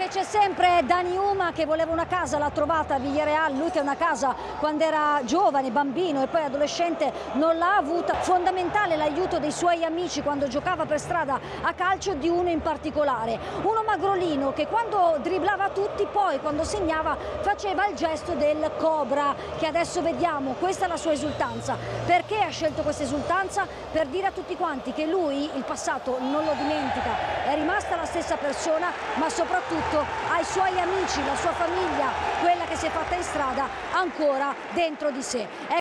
che c'è sempre Dani Uma che voleva una casa, l'ha trovata a Villarreal, lui che una casa quando era giovane, bambino e poi adolescente non l'ha avuta. Fondamentale l'aiuto dei suoi amici quando giocava per strada a calcio, di uno in particolare, uno magrolino che quando dribblava tutti poi quando segnava faceva il gesto del cobra che adesso vediamo. Questa è la sua esultanza. Perché ha scelto questa esultanza? Per dire a tutti quanti che lui il passato non lo dimentica, è rimasta la stessa persona, ma soprattutto ai suoi amici, la sua famiglia, quella che si è fatta in strada, ancora dentro di sé.